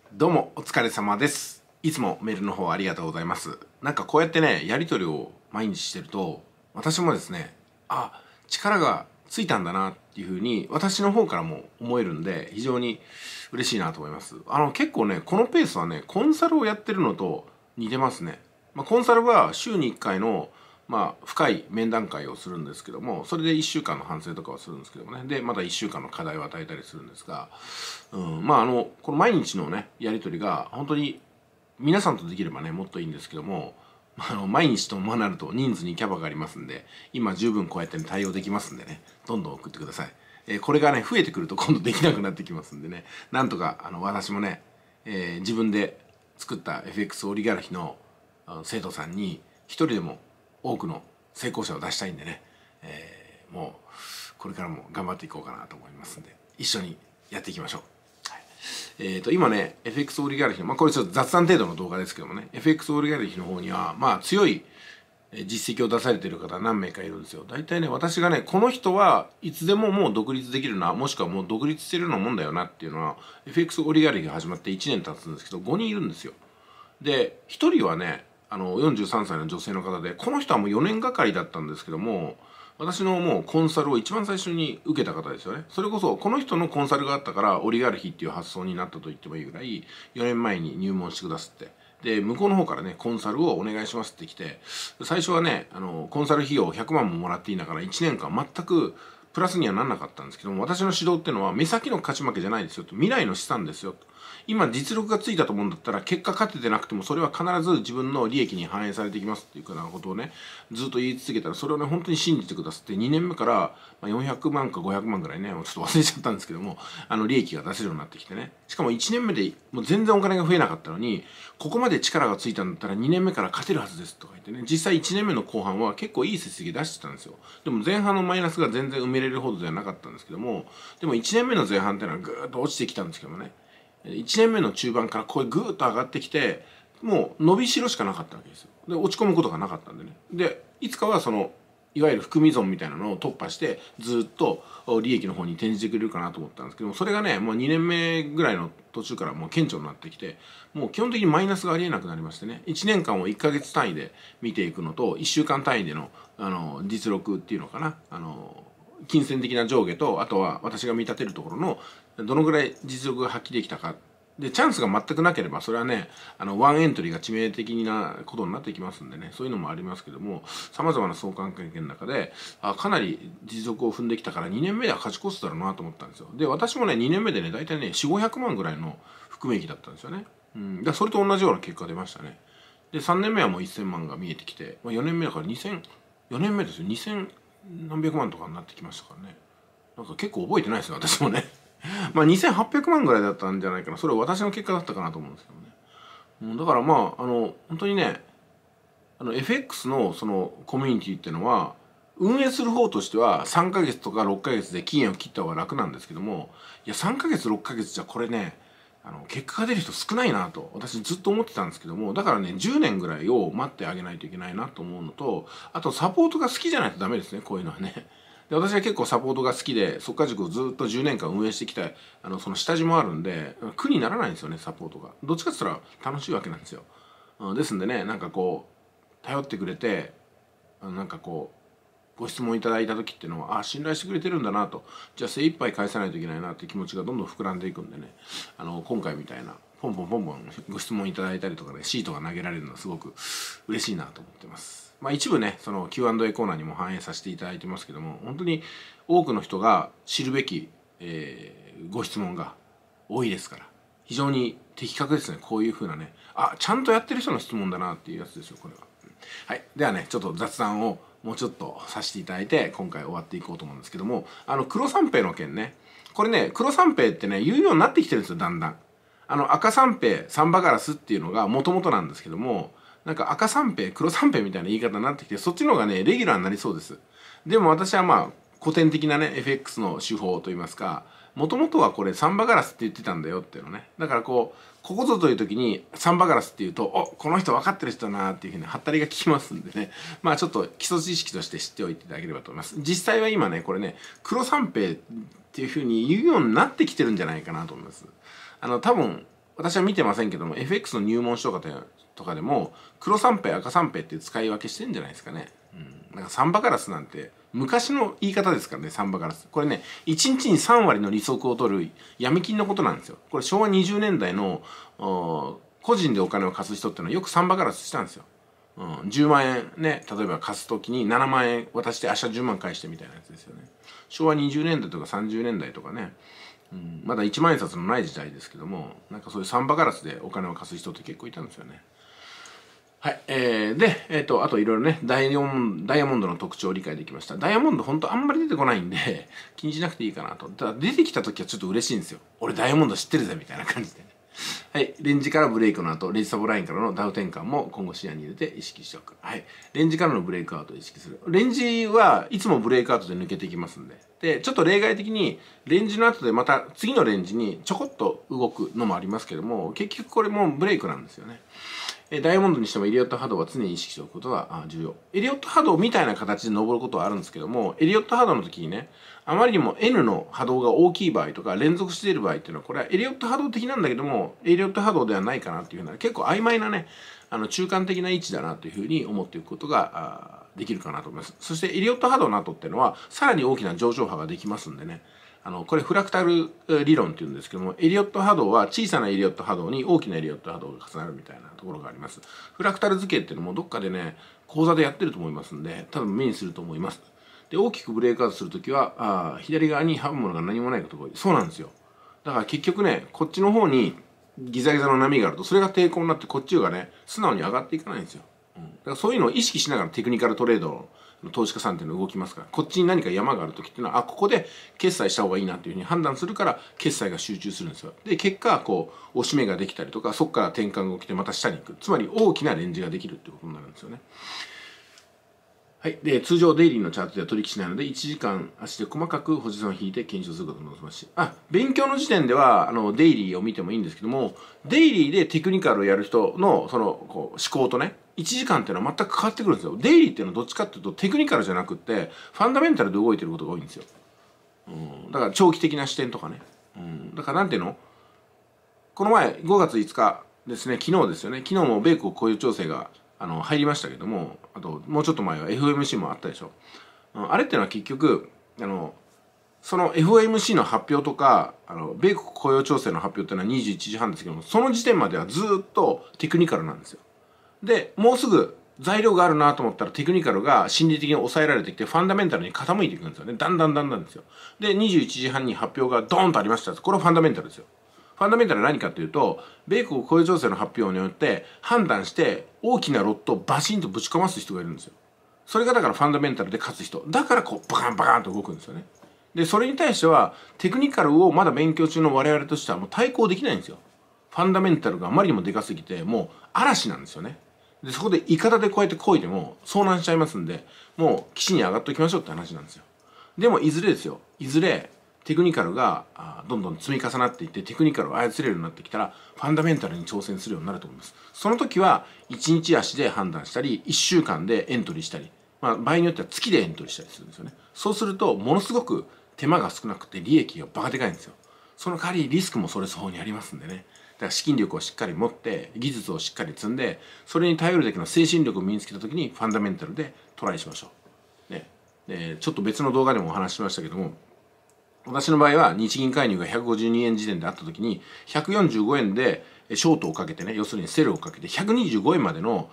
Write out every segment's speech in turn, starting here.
どうもお疲れ様です。いつもメールの方ありがとうございます。なんかこうやってね、やり取りを毎日してると、私もですね、力がついたんだなっていうふうに、私の方からも思えるんで、非常に嬉しいなと思います。結構ね、このペースはね、コンサルをやってるのと似てますね。コンサルは週に1回の深い面談会をするんですけども、それで1週間の反省とかをするんですけどもね、でまた1週間の課題を与えたりするんですが、この毎日のねやり取りが本当に皆さんとできればねもっといいんですけども、毎日ともなると人数にキャパがありますんで、今十分こうやって、ね、対応できますんでね、どんどん送ってください。これがね増えてくると今度できなくなってきますんでね、なんとか私もね、自分で作った FX オリガルヒの生徒さんに一人でも多くの成功者を出したいんでね、もうこれからも頑張っていこうかなと思いますんで、一緒にやっていきましょう。今ね FX オリガルヒの、これちょっと雑談程度の動画ですけどもね、 FX オリガルヒの方には強い実績を出されている方何名かいるんですよ。大体ね、私がねこの人はいつでももう独立できるな、もしくはもう独立してるようなもんだよなっていうのは FX オリガルヒが始まって1年経つんですけど、5人いるんですよ。で1人はね43歳の女性の方で、この人はもう4年がかりだったんですけども、私のもうコンサルを一番最初に受けた方ですよね。それこそこの人のコンサルがあったからオリガルヒっていう発想になったと言ってもいいぐらい、4年前に入門してくださって、で向こうの方からねコンサルをお願いしますって来て、最初はねコンサル費用100万ももらっていいんだから1年間全くプラスにはなんなかったんですけども、私の指導っていうのは目先の勝ち負けじゃないですよと、未来の資産ですよと。今実力がついたと思うんだったら、結果勝ててなくてもそれは必ず自分の利益に反映されていきますっていうようなことをねずっと言い続けたら、それをね本当に信じてくださって、2年目から400万か500万ぐらいね、ちょっと忘れちゃったんですけども、利益が出せるようになってきてね、しかも1年目でもう全然お金が増えなかったのに、ここまで力がついたんだったら2年目から勝てるはずですとか言ってね、実際1年目の後半は結構いい成績出してたんですよ。でも前半のマイナスが全然埋めれるほどではなかったんですけども、でも1年目の前半っていうのはぐーっと落ちてきたんですけどもね、1年目の中盤からこうぐーっと上がってきて、もう伸びしろしかなかったわけですよ。で落ち込むことがなかったんでね、でいつかはそのいわゆる含み損みたいなのを突破してずっと利益の方に転じてくれるかなと思ったんですけども、それがねもう2年目ぐらいの途中からもう顕著になってきて、もう基本的にマイナスがありえなくなりましてね、1年間を1ヶ月単位で見ていくのと1週間単位での実力っていうのかな、金銭的な上下と、あとは私が見立てるところのどのぐらい実力が発揮できたかで、チャンスが全くなければそれはねワンエントリーが致命的なことになってきますんでね、そういうのもありますけども、さまざまな相関関係の中でかなり実力を踏んできたから2年目では勝ち越すだろうなと思ったんですよ。で私もね2年目でね大体ね400-500万ぐらいの含み益だったんですよね。でそれと同じような結果が出ましたね。で3年目はもう1000万が見えてきて、4年目だから2000、4年目ですよ、2000何百万とかになってきましたからね。なんか結構覚えてないですよ私もね2800万ぐらいだったんじゃないかな、それは私の結果だったかなと思うんですけどね。だから本当にねFX のそのコミュニティっていうのは運営する方としては3ヶ月とか6ヶ月で期限を切った方が楽なんですけども、いや3ヶ月6ヶ月じゃこれね結果が出る人少ないなと私ずっと思ってたんですけども、だからね10年ぐらいを待ってあげないといけないなと思うのと、あとサポートが好きじゃないとダメですね、こういうのはね。で私は結構サポートが好きで速稼塾をずっと10年間運営してきたその下地もあるんで苦にならないんですよね、サポートが。どっちかって言ったら楽しいわけなんですよ。ですんでね、なんかこう頼ってくれてなんかこうご質問いただいた時っていうのは信頼してくれてるんだなと、じゃあ精一杯返さないといけないなっていう気持ちがどんどん膨らんでいくんでね、今回みたいなポンポンポンポンご質問いただいたりとかで、シートが投げられるのはすごく嬉しいなと思ってます。一部ねその Q&A コーナーにも反映させていただいてますけども、本当に多くの人が知るべき、ご質問が多いですから、非常に的確ですね。こういうふうなねちゃんとやってる人の質問だなっていうやつですよこれは。はい、ではねちょっと雑談をもうちょっとさせていただいて今回終わっていこうと思うんですけども、黒三平の件ね、これね黒三平ってね言うようになってきてるんですよだんだん。赤三平サンバガラスっていうのがもともとなんですけども、なんか赤三平黒三平みたいな言い方になってきて、そっちの方がねレギュラーになりそうです。でも私は古典的なね FX の手法といいますか、もともとはこれサンバガラスって言ってたんだよっていうのね。だからここぞという時にサンバガラスっていうとこの人分かってる人だなっていうふうにハったりが効きますんでね、ちょっと基礎知識として知っておいていただければと思います。実際は今ねこれね黒三平っていうふうに言うようになってきてるんじゃないかなと思います。多分私は見てませんけども FX の入門書とかでも黒三平赤三平っていう使い分けしてんじゃないですかね。なんかサンバカラスなんて昔の言い方ですからね。サンバカラスこれね、1日に3割の利息を取る闇金のことなんですよ。これ昭和20年代の個人でお金を貸す人っていうのはよくサンバカラスしたんですよ。10万円ね、例えば貸す時に7万円渡して明日10万返してみたいなやつですよね。昭和20年代とか30年代とかね、まだ1万円札のない時代ですけども、なんかそういうサンバカラスでお金を貸す人って結構いたんですよね。はい、で、あといろいろね、ダイヤモンドの特徴を理解できました。ダイヤモンド本当あんまり出てこないんで気にしなくていいかなと。ただ出てきた時はちょっと嬉しいんですよ。俺ダイヤモンド知ってるぜみたいな感じでね。はい、レンジからブレイクの後、レンジサボラインからのダウ転換も今後視野に入れて意識しておく。はい、レンジからのブレイクアウトを意識する。レンジはいつもブレイクアウトで抜けていきますんで。で、ちょっと例外的にレンジの後でまた次のレンジにちょこっと動くのもありますけども、結局これもブレイクなんですよね。ダイヤモンドにしてもエリオット波動は常に意識しておくことが重要。エリオット波動みたいな形で登ることはあるんですけども、エリオット波動の時にね、あまりにも N の波動が大きい場合とか連続している場合っていうのは、これはエリオット波動的なんだけどもエリオット波動ではないかなっていうふうな結構曖昧なね、中間的な位置だなというふうに思っていくことができるかなと思います。そしてエリオット波動の後っていうのはさらに大きな上昇波ができますんでね、これフラクタル理論っていうんですけども、エリオット波動は小さなエリオット波動に大きなエリオット波動が重なるみたいなところがあります。フラクタル図形っていうのもどっかでね、講座でやってると思いますんで、多分目にすると思います。で、大きくブレイクアウトするときは左側に這うものが何もないことが多い。そうなんですよ。だから結局ね、こっちの方にギザギザの波があると、それが抵抗になってこっちがね、素直に上がっていかないんですよ。だからそういうのを意識しながらテクニカルトレードの投資家さんっていうのは動きますから、こっちに何か山がある時っていうのはここで決済した方がいいなっていうふうに判断するから決済が集中するんですよ。で結果こう押し目ができたりとか、そこから転換が起きてまた下に行く、つまり大きなレンジができるっていうことになるんですよね。はい、で通常デイリーのチャートでは取引しないので1時間足で細かくポジションを引いて検証することもできますし、勉強の時点ではデイリーを見てもいいんですけども、デイリーでテクニカルをやる人のそのこう思考とね、1時間っていうのは全く変わってくるんですよ。デイリーっていうのはどっちかっていうとテクニカルじゃなくってファンダメンタルで動いてることが多いんですよ。だから長期的な視点とかね、だからなんていうの、この前5月5日ですね、昨日ですよね、昨日も米国雇用調整が入りましたけども、あともうちょっと前は FOMC もあったでしょ。あれっていうのは結局その FOMC の発表とか米国雇用調整の発表っていうのは21時半ですけども、その時点まではずっとテクニカルなんですよ。でもうすぐ材料があるなと思ったらテクニカルが心理的に抑えられてきてファンダメンタルに傾いていくんですよね。だんだんですよ。で21時半に発表がドーンとありました。これはファンダメンタルですよ。ファンダメンタルは何かというと、米国雇用調整の発表によって判断して大きなロットをバシンとぶち込ます人がいるんですよ。それがだからファンダメンタルで勝つ人だからこうバカンバカンと動くんですよね。でそれに対してはテクニカルをまだ勉強中の我々としてはもう対抗できないんですよ。ファンダメンタルがあまりにもでかすぎてもう嵐なんですよね。でそこでイカダでこうやって漕いでも遭難しちゃいますんで、もう岸に上がっておきましょうって話なんですよ。でもいずれですよ、いずれテクニカルがどんどん積み重なっていってテクニカルを操れるようになってきたらファンダメンタルに挑戦するようになると思います。その時は1日足で判断したり1週間でエントリーしたり、場合によっては月でエントリーしたりするんですよね。そうするとものすごく手間が少なくて利益がバカでかいんですよ。その代わりリスクもそれ相応にありますんでね。だから資金力をしっかり持って技術をしっかり積んで、それに頼るだけの精神力を身につけた時にファンダメンタルでトライしましょう。でちょっと別の動画でもお話ししましたけども、私の場合は日銀介入が152円時点であった時に145円でショートをかけてね、要するにセルをかけて125円までの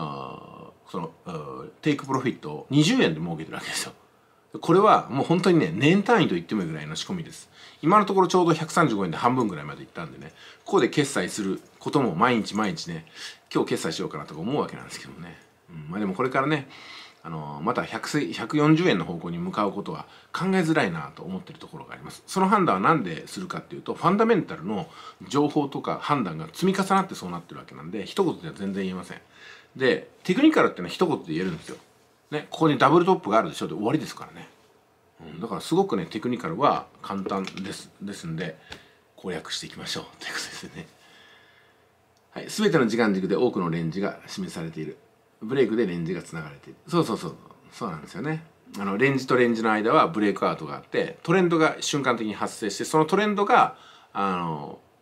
テイクプロフィットを20円で儲けてるわけですよ。これはもう本当にね、年単位と言ってもいいぐらいの仕込みです。今のところちょうど135円で半分ぐらいまでいったんでね、ここで決済することも毎日ね、今日決済しようかなとか思うわけなんですけどもね。でもこれからね、また140円の方向に向かうことは考えづらいなと思っているところがあります。その判断は何でするかっていうと、ファンダメンタルの情報とか判断が積み重なってそうなってるわけなんで、一言では全然言えません。でテクニカルっていうのは一言で言えるんですよ、ね、ここにダブルトップがあるでしょで終わりですからね。だからすごくねテクニカルは簡単ですんで攻略していきましょうということですよね。はい、全ての時間軸で多くのレンジが示されている。ブレイクでレンジがつながれている。そうなんですよね。レンジとレンジの間はブレイクアウトがあって、トレンドが瞬間的に発生して、そのトレンドが深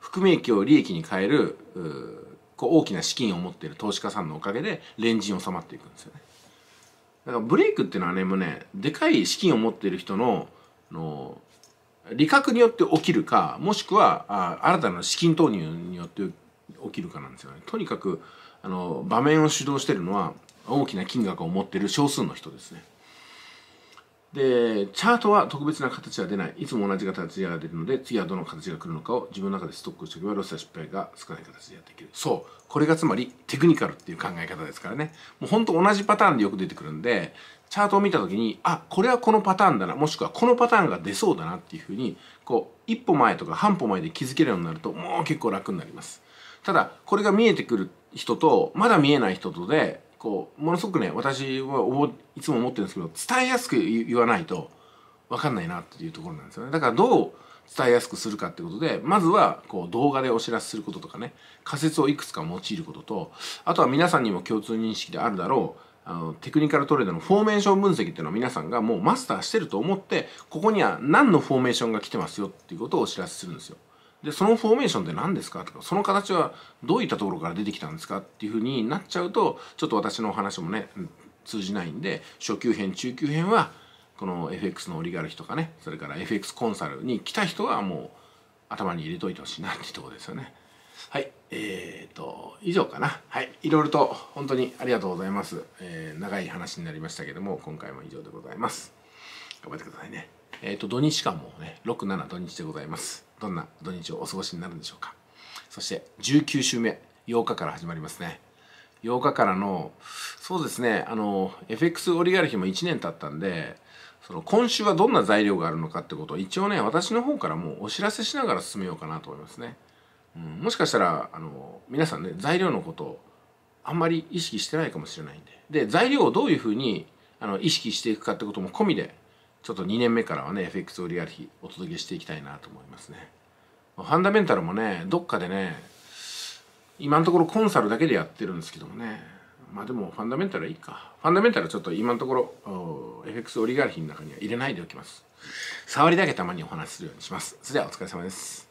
含み益を利益に変える大きな資金を持っている投資家さんのおかげでレンジに収まっていくんですよね。だからブレイクっていうのはね、もうね、でかい資金を持っている人の利確によって起きるか、もしくは新たな資金投入によって起きるかなんですよね。とにかく場面を主導しているのは大きな金額を持っている少数の人ですね。でチャートは特別な形は出ない、いつも同じ形が出るので、次はどの形が来るのかを自分の中でストックしておけばロスや失敗が少ない形でやっていける。そう、これがつまりテクニカルっていう考え方ですからね。もうほんと同じパターンでよく出てくるんで、チャートを見た時にこれはこのパターンだな、もしくはこのパターンが出そうだなっていうふうに一歩前とか半歩前で気づけるようになると、もう結構楽になります。ただこれが見えてくる人とまだ見えない人とでものすごくね、私はいつも思ってるんですけど、伝えやすく言わないと分かんないなっていうところなんですよね。だからどう伝えやすくするかってことで、まずは動画でお知らせすることとかね、仮説をいくつか用いることと、あとは皆さんにも共通認識であるだろうテクニカルトレードのフォーメーション分析っていうのは皆さんがもうマスターしてると思って、ここには何のフォーメーションが来てますよっていうことをお知らせするんですよ。でそのフォーメーションって何ですかとか、その形はどういったところから出てきたんですかっていうふうになっちゃうと、ちょっと私のお話もね通じないんで、初級編中級編はこの FX のオリガルヒとかね、それから FX コンサルに来た人はもう頭に入れといてほしいなっていうところですよね。はい、以上かな。はい、いろいろと本当にありがとうございます。長い話になりましたけども、今回も以上でございます。頑張ってくださいね。土日間もね、6、7土日でございます。どんな土日をお過ごしになるんでしょうか。そして19週目、8日から始まりますね。8日からの、そうですね、FX オリガルヒも1年経ったんで、今週はどんな材料があるのかってことを一応ね、私の方からもうお知らせしながら進めようかなと思いますね。もしかしたら皆さんね、材料のことをあんまり意識してないかもしれないんで、材料をどういうふうに意識していくかってことも込みで、ちょっと2年目からはね FX オリガルヒお届けしていきたいなと思いますね。ファンダメンタルもね、どっかでね、今のところコンサルだけでやってるんですけどもね、まあでもファンダメンタルはいいか。ファンダメンタルはちょっと今のところFX オリガルヒの中には入れないでおきます。触りだけたまにお話しするようにします。それではお疲れ様です。